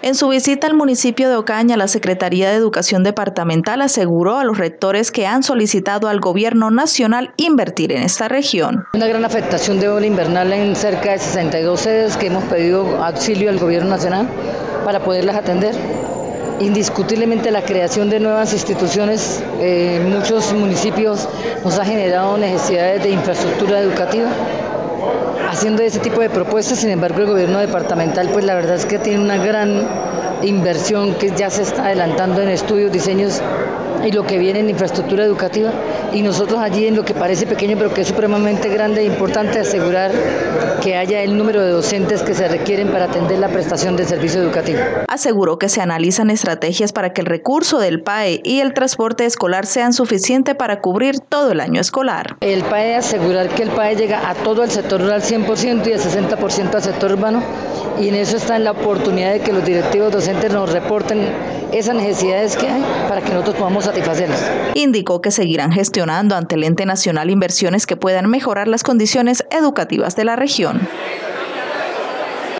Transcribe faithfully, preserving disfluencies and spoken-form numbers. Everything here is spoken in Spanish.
En su visita al municipio de Ocaña, la Secretaría de Educación Departamental aseguró a los rectores que han solicitado al gobierno nacional invertir en esta región. Una gran afectación de ola invernal en cerca de sesenta y dos sedes que hemos pedido auxilio al gobierno nacional para poderlas atender. Indiscutiblemente la creación de nuevas instituciones en muchos municipios nos ha generado necesidades de infraestructura educativa. Haciendo ese tipo de propuestas, sin embargo, el gobierno departamental, pues la verdad es que tiene una gran inversión que ya se está adelantando en estudios, diseños y lo que viene en infraestructura educativa, y nosotros allí en lo que parece pequeño pero que es supremamente grande e importante asegurar que haya el número de docentes que se requieren para atender la prestación del servicio educativo. Aseguró que se analizan estrategias para que el recurso del P A E y el transporte escolar sean suficientes para cubrir todo el año escolar. El P A E, asegurar que el P A E llega a todo el sector rural cien por ciento y al sesenta por ciento al sector urbano, y en eso está en la oportunidad de que los directivos docentes nos reporten esas necesidades que hay para que nosotros podamos satisfacerlas. Indicó que seguirán gestionando ante el Ente Nacional inversiones que puedan mejorar las condiciones educativas de la región.